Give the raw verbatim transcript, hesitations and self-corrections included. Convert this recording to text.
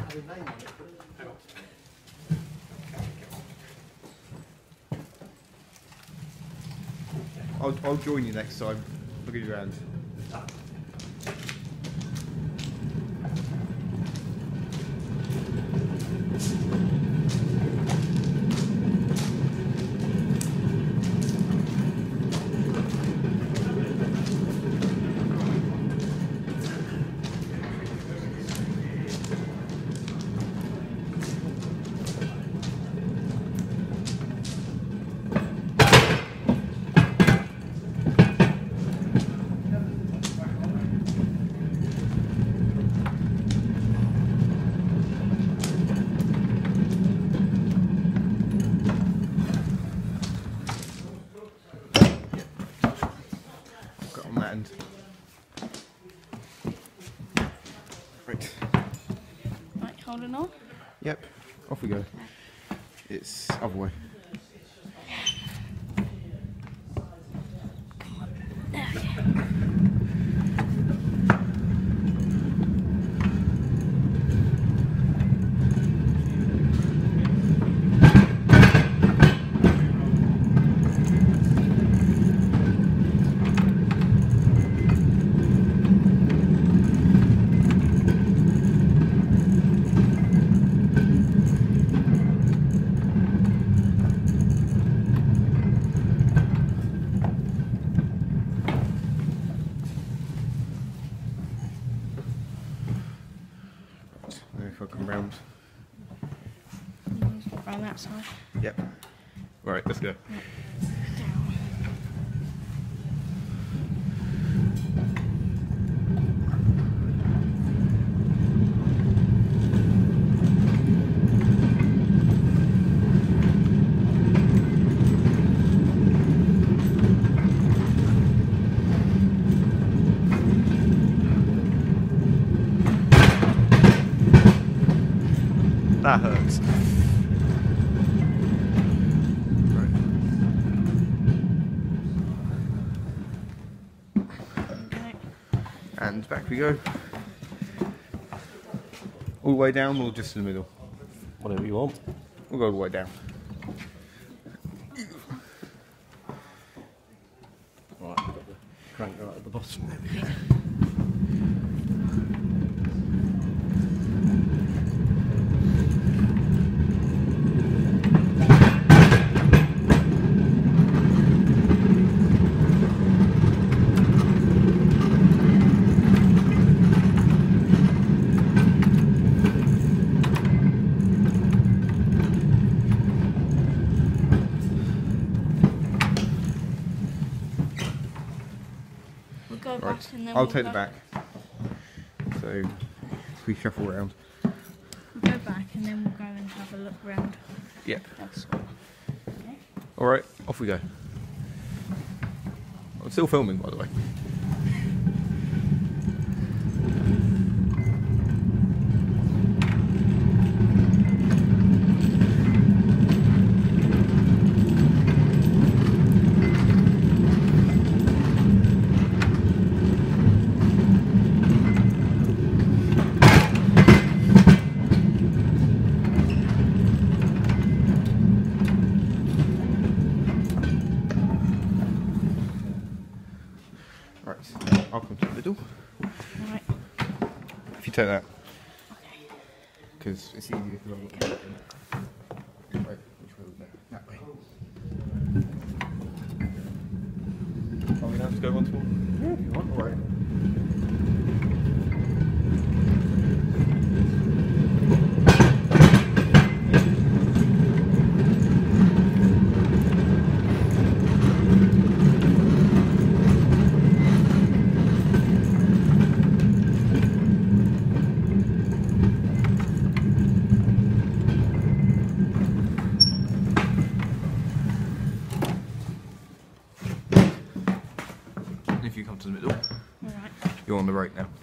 I'll, I'll join you next time. I'll give you a hand. And right, right, holding on. Yep, off we go. It's other way. There we go. If I come round. Around that side. Yep. Right, let's go. Down. That hurts. Right. Okay. And back we go. All the way down or just in the middle? Whatever you want. We'll go all the way down. Right, got the crank right at the bottom. There we go. We'll go Right, back and then I'll we'll take go, the back. So if we shuffle around. We'll go back and then we'll go and have a look round. Yep. That's all. Okay. Alright, off we go. I'm still filming, by the way. Right, I'll come to the middle. Right. If you take that, Okay. because it's easier if I've got the back in. Right, which way was that? That way. Are we now to go once more? Yeah, if you want. Alright. If you come to the middle, All right. you're on the right now.